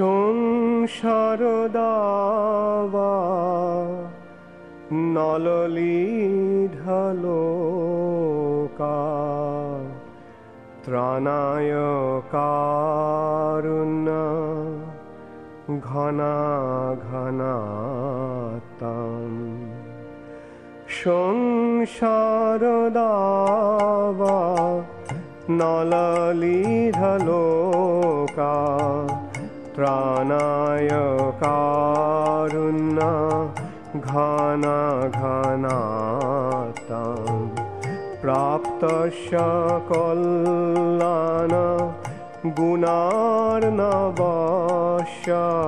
সংসার দাওয়া নললীঢলোকা ত্রাণায় কারুণ্য ঘনাঘনাতাম। সংসার দাওয়া নললীঢলোকা ত্রাণায় কারুণ্য ঘনাঘনাতাম। প্রাপ্তস্য কল্যাণ গুণার্ণবস্য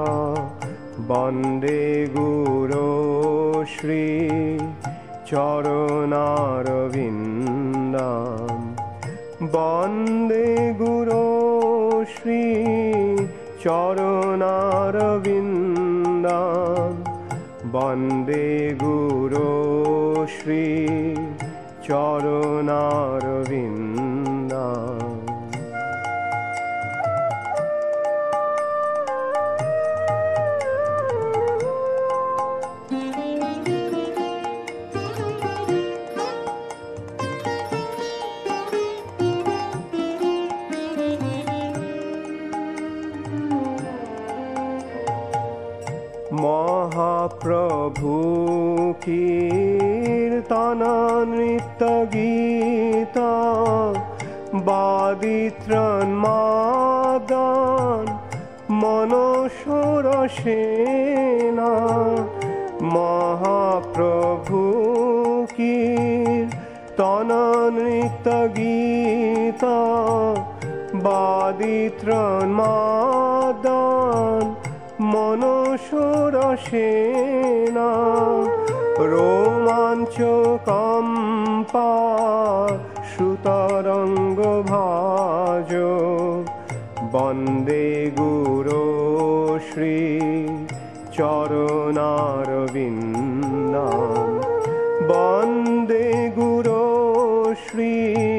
বন্দে গুরো শ্রী চরণারবিন্দম। বন্দে গুরো শ্রী চরণারবিন্দম। বন্দে গুরো শ্রী চরণারবিন্দম। মহাপ্রভু কীর্তন নৃত্য গীত বাদিত্রণ মাদন মনসরসেনা। মহাপ্রভু কীর্তন নৃত্য গীত বাদিত্রণ মাদন মনসরসেনা। রোমাঞ্চ কম্পা সুতরঙ্গ ভাজ বন্দে গুরো শ্রী চরণারবিন্দম। বন্দে গুরো শ্রী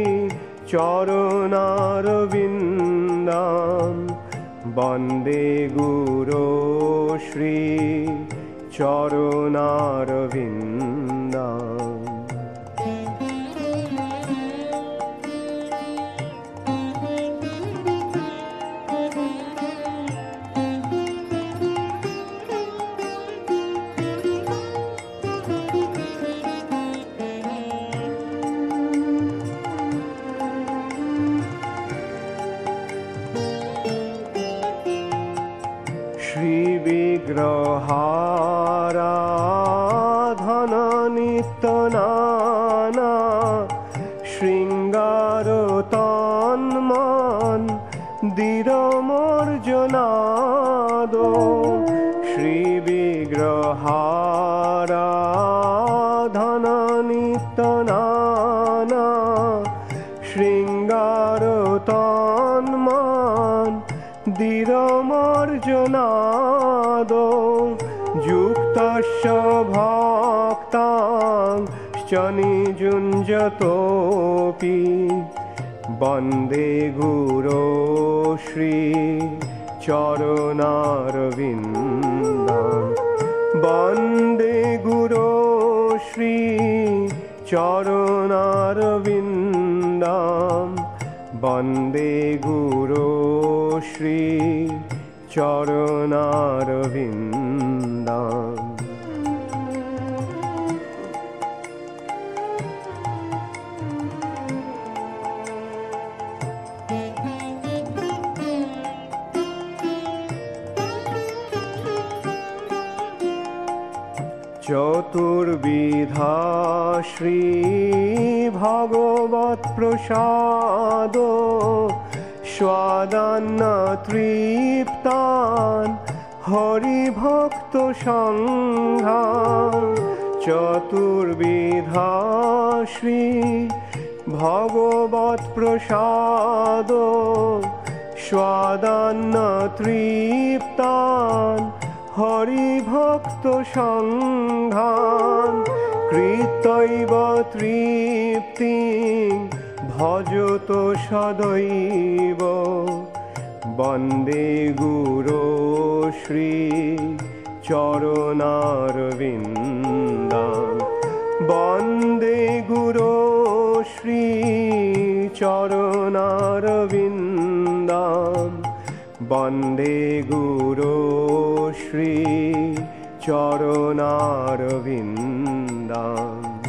চরণারবিন্দম। বন্দে গুরো শ্রী চরণারবিন্দম। বিগ্রহারাধন নিত্য নানা শৃঙ্গার তন্মন দীরমর্জনাদ। শ্রী বিগ্রহারাধন নিত্য নানা শৃঙ্গার তন্মন দীরমর্জনাদ। যুক্তস্য ভক্তাং নিযুঞ্জতোপি বন্দে গুরো শ্রী চরণারবিন্দম। বন্দে গুরো শ্রী চরণারবিন্দম। বন্দে গুরো শ্রী চরণারবিন্দম। চতুর্বিধা শ্রী ভগবৎ প্রসাদ স্বাদান্ন তৃপ্তান হরিভক্ত সংঘান। চতুর্বিধা শ্রী ভগবৎ প্রসাদ স্বাদান্ন তৃপ্তান হরিভক্ত সংঘান। কৃতৈব তৃপ্তি ভজত সদৈব वन्दे गुरो श्री चरणारविन्दां वन्दे गुरो श्री चरणारविन्दां वन्दे गुरो श्री चरणारविन्दां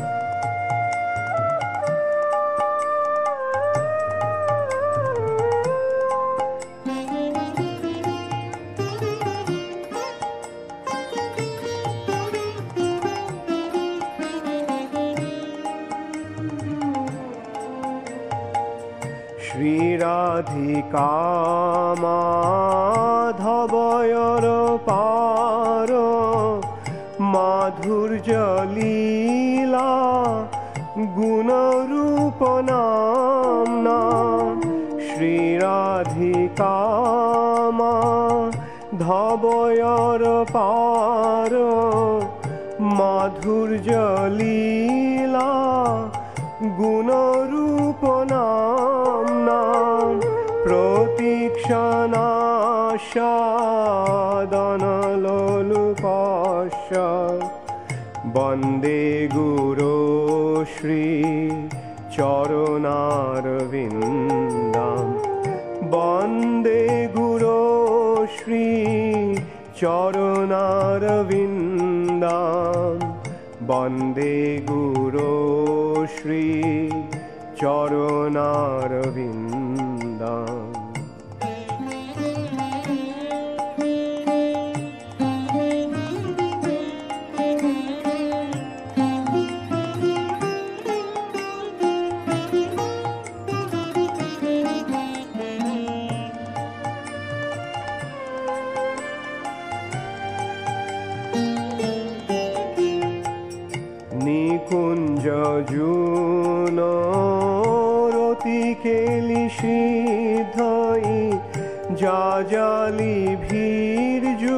श्रीराधिका माधवयर पार माधुर्य लीला गुणरूप नाम्ना श्रीराधिका माधवयर पार माधुर्य लीला गुणरूप नाम्ना प्रतीक्षानाशादनलोलुपस्य वन्दे गुरो श्री चरणारविन्दां वन्दे गुरो श्री चरणारविन्दां वन्दे गुरो श्री चरणारविन्दां निकुंज जून रतिकेली सिद्धई जाजाली भीर्जु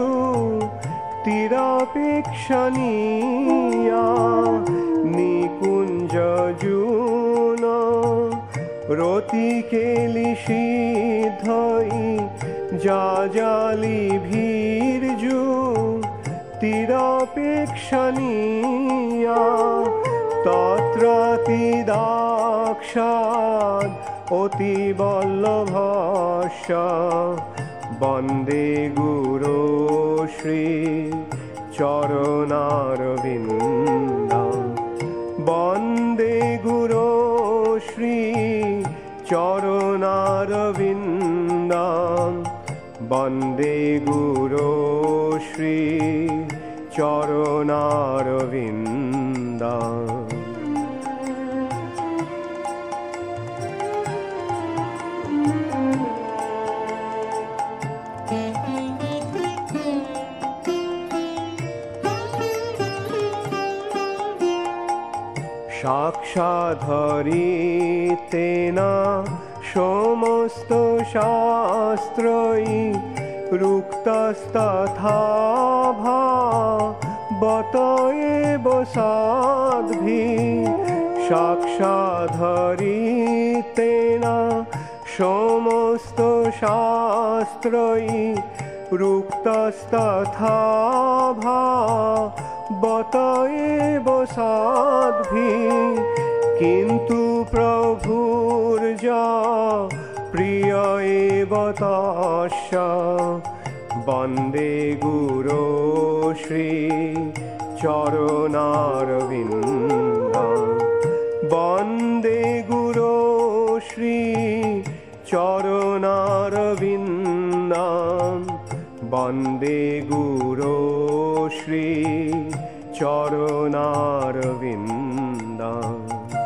तिरापेक्षणीया निकुंज जून रतिकेली सिद्धई जाजाली भीर्जु तिरापेक्षणीया तत्रातिदाक्षाद् अतिवल्लभस्य वन्दे गुरो श्री चरणारविन्दां वन्दे गुरो श्री चरणारविन्दां वन्दे गुरो श्री चरणारविन्दां साक्षाधरितेन समस्त शास्त्रै रुक्तस्तथा भावत एव साध्भिः साक्षाधरितेन समस्त शास्त्रै रुक्तस्तथा भावत एव साध्भिः किन्तु प्रभुर्जा प्रिय एव तस्य वन्दे गुरो श्री चरणारविन्दां वन्दे गुरो श्री चरणारविन्दां वन्दे गुरो श्री चरणारविन्दां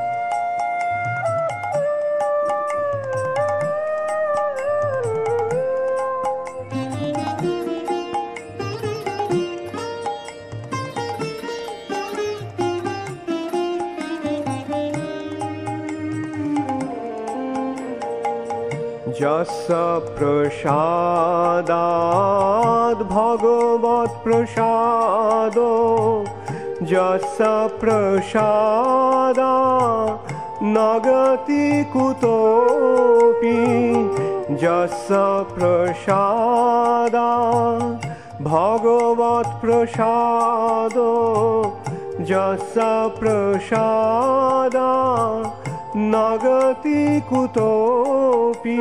यस्य प्रसादाद् भगवत् प्रसादो यस्य प्रसादात् न गति कुतोऽपि যস্য প্রসাদা ভগবৎ প্রসাদ যস্য প্রসাদা নগতি কুতোপি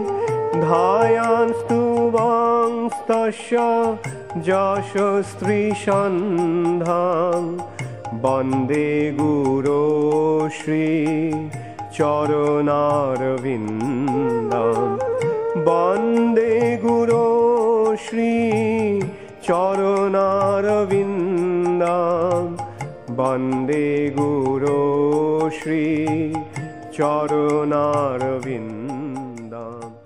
ধায়ান্স্তুবাংস্তস্য যশস্ত্রীসন্ধান বন্দে গুরো শ্রী চরণারবিন্দম বন্দে গুরো শ্রী চরণারবিন্দম বন্দে গুরো শ্রী চরণারবিন্দম।